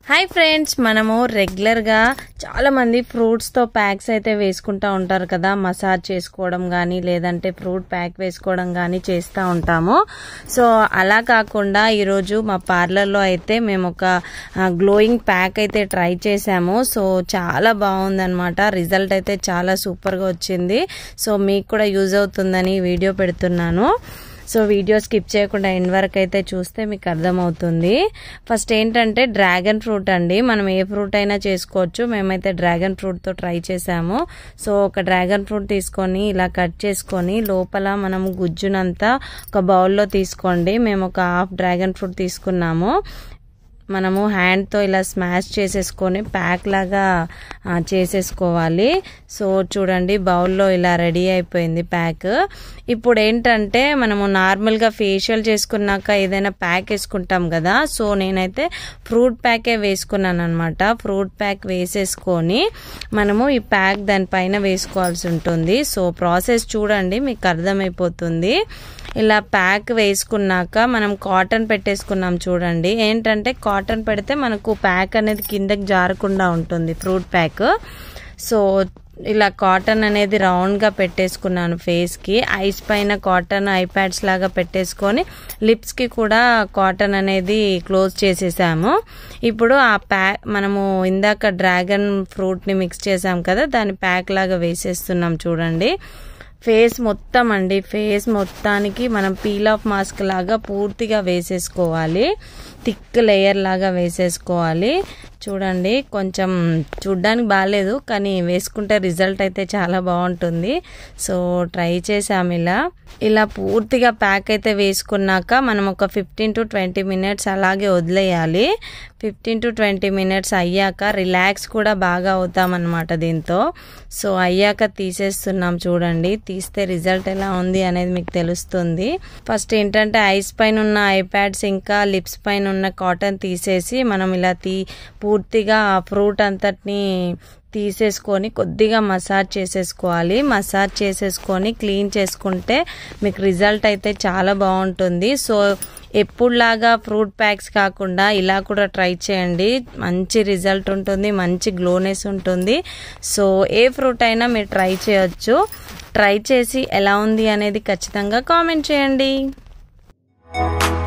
hi friends మనము regular గా చాలా మంది ఫ్రూట్స్ తో ప్యాక్స్ అయితే వేసుకుంటా ఉంటారు కదా మసాజ్ చేసుకోవడం గాని లేదంటే ఫ్రూట్ ప్యాక్ వేసుకోవడం గాని చేస్తా ఉంటాము సో అలా కాకుండా ఈ రోజు మా పార్లర్ లో అయితే మేము ఒక గ్లోయింగ్ ప్యాక్ అయితే ట్రై చేసాము సో చాలా బాగుందన్నమాట రిజల్ట్ అయితే చాలా సూపర్ గా వచ్చింది సో మీకు కూడా యూజ్ అవుతుందని వీడియో పెడుతున్నాను సో వీడియో స్కిప్ చేయకుండా ఎండ్ వరకు అయితే చూస్తే మీకు అర్థమవుతుంది ఫస్ట్ ఏంటంటే డ్రాగన్ ఫ్రూట్ అండి మనం ఏ ఫ్రూట్ అయినా చేసుకోవచ్చు మేమైతే డ్రాగన్ ఫ్రూట్ తో ట్రై చేసాము సో ఒక డ్రాగన్ ఫ్రూట్ తీసుకొని ఇలా కట్ చేసుకొని లోపల మనం గుజ్జునంతా ఒక బౌల్లో తీసుకోండి మేము ఒక హాఫ్ డ్రాగన్ ఫ్రూట్ తీసుకున్నాము మనము హ్యాండ్ తో ఇలా స్మాష్ చేసేసుకొని ప్యాక్ లాగా చేసేసుకోవాలి సో చూడండి బౌల్లో ఇలా రెడీ అయిపోయింది ప్యాక్ ఇప్పుడు ఏంటంటే మనము నార్మల్ గా ఫేషియల్ చేసుకున్నాక ఏదైనా ప్యాక్ వేసుకుంటాం కదా సో నేనైతే ఫ్రూట్ ప్యాకే వేసుకున్నాను అన్నమాట ఫ్రూట్ ప్యాక్ వేసేసుకొని మనము ఈ ప్యాక్ దానిపైన వేసుకోవాల్సి ఉంటుంది సో ప్రాసెస్ చూడండి మీకు అర్థమైపోతుంది ఇలా ప్యాక్ వేసుకున్నాక మనం కాటన్ పెట్టేసుకున్నాం చూడండి ఏంటంటే కాటన్ పెడితే మనకు ప్యాక్ అనేది కిందకి జారకుండా ఉంటుంది ఫ్రూట్ ప్యాక్ సో ఇలా కాటన్ అనేది రౌండ్ గా పెట్టేసుకున్నాను ఫేస్ కి ఐస్ పైన కాటన్ ఐ ప్యాడ్స్ లాగా పెట్టేసుకొని లిప్స్ కి కూడా కాటన్ అనేది క్లోజ్ చేసేసాము ఇప్పుడు ఆ ప్యాక్ మనము ఇందాక డ్రాగన్ ఫ్రూట్ ని మిక్స్ చేసాం కదా దాని ప్యాక్ లాగా వేసేస్తున్నాం చూడండి ఫేస్ మొత్తం అండి ఫేస్ మొత్తానికి మనం పీల్ ఆఫ్ మాస్క్ లాగా పూర్తిగా వేసేసుకోవాలి థిక్ లేయర్ లాగా వేసేసుకోవాలి చూడండి కొంచెం చూడ్డానికి బాగాలేదు కానీ వేసుకుంటే రిజల్ట్ అయితే చాలా బాగుంటుంది సో ట్రై చేసాము ఇలా పూర్తిగా ప్యాక్ అయితే వేసుకున్నాక మనం ఒక 15 to 20 minutes అలాగే వదిలేయాలి 15 to 20 minutes అయ్యాక రిలాక్స్ కూడా బాగా అవుతామన్నమాట దీంతో సో అయ్యాక తీసేస్తున్నాం చూడండి తీస్తే రిజల్ట్ ఎలా ఉంది అనేది మీకు తెలుస్తుంది ఫస్ట్ ఏంటంటే ఐస్ పైన ఉన్న ఐప్యాడ్స్ ఇంకా లిప్స్ పైన ఉన్న కాటన్ తీసేసి మనం ఇలా పూర్తిగా ఫ్రూట్ అంతటిని తీసేసుకొని కొద్దిగా మసాజ్ చేసేసుకోవాలి మసాజ్ చేసేసుకొని క్లీన్ చేసుకుంటే మీకు రిజల్ట్ అయితే చాలా బాగుంటుంది సో ఎప్పుడులాగా ఫ్రూట్ ప్యాక్స్ కాకుండా ఇలా కూడా ట్రై చేయండి మంచి రిజల్ట్ ఉంటుంది మంచి గ్లోనెస్ ఉంటుంది సో ఏ ఫ్రూట్ అయినా మీరు ట్రై చేయొచ్చు ట్రై చేసి ఎలా ఉంది అనేది ఖచ్చితంగా కామెంట్ చేయండి